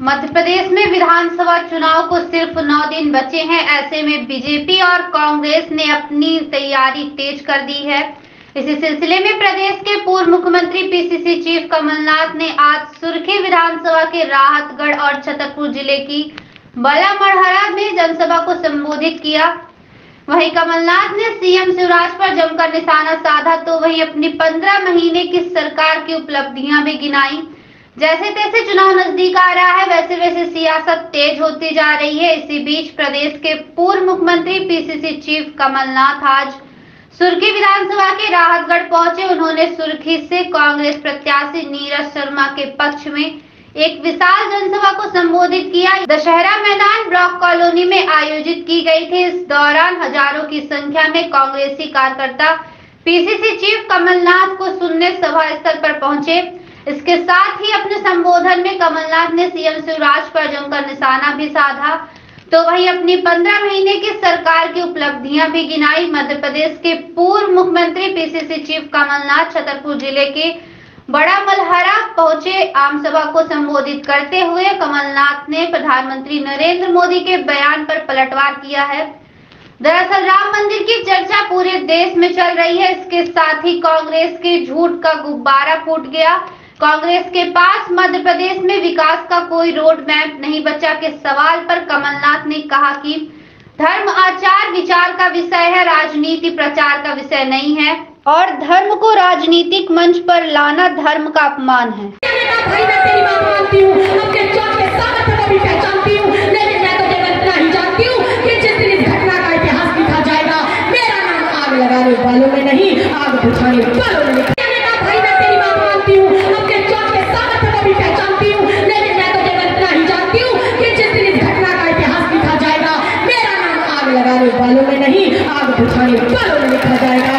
मध्य प्रदेश में विधानसभा चुनाव को सिर्फ 9 दिन बचे हैं। ऐसे में बीजेपी और कांग्रेस ने अपनी तैयारी तेज कर दी है। इसी सिलसिले में प्रदेश के पूर्व मुख्यमंत्री पीसीसी चीफ कमलनाथ ने आज सुर्खी विधानसभा के राहतगढ़ और छतरपुर जिले की बड़ा मढ़हरा में जनसभा को संबोधित किया। वहीं कमलनाथ ने सीएम शिवराज पर जमकर निशाना साधा तो वहीं अपनी 15 महीने की सरकार की उपलब्धियां भी गिनाई। जैसे तैसे चुनाव नजदीक आ रहा है, वैसे वैसे सियासत तेज होती जा रही है। इसी बीच प्रदेश के पूर्व मुख्यमंत्री पीसीसी चीफ कमलनाथ आज सुर्खी विधानसभा के राहतगढ़ पहुंचे। उन्होंने सुर्खी से कांग्रेस प्रत्याशी नीरज शर्मा के पक्ष में एक विशाल जनसभा को संबोधित किया। दशहरा मैदान ब्लॉक कॉलोनी में आयोजित की गई थी। इस दौरान हजारों की संख्या में कांग्रेसी कार्यकर्ता पीसीसी चीफ कमलनाथ को सुनने सभा स्थल पर पहुंचे। इसके साथ ही अपने संबोधन में कमलनाथ ने सीएम शिवराज पर जमकर निशाना भी साधा तो वहीं अपनी 15 महीने की सरकार की उपलब्धियां भी गिनाई। मध्य प्रदेश के पूर्व मुख्यमंत्री पीसीसी चीफ कमलनाथ छतरपुर जिले के बड़ा मढ़हरा पहुंचे। आम सभा को संबोधित करते हुए कमलनाथ ने प्रधानमंत्री नरेंद्र मोदी के बयान पर पलटवार किया है। दरअसल राम मंदिर की चर्चा पूरे देश में चल रही है। इसके साथ ही कांग्रेस के झूठ का गुब्बारा फूट गया। कांग्रेस के पास मध्य प्रदेश में विकास का कोई रोड मैप नहीं बचा के सवाल पर कमलनाथ ने कहा कि धर्म आचार विचार का विषय है, राजनीति प्रचार का विषय नहीं है और धर्म को राजनीतिक मंच पर लाना धर्म का अपमान है। वालों में नहीं, आग बुझाने वालों में नहीं। वालों में नहीं, आग बुझाने वालों में लिखा जाएगा।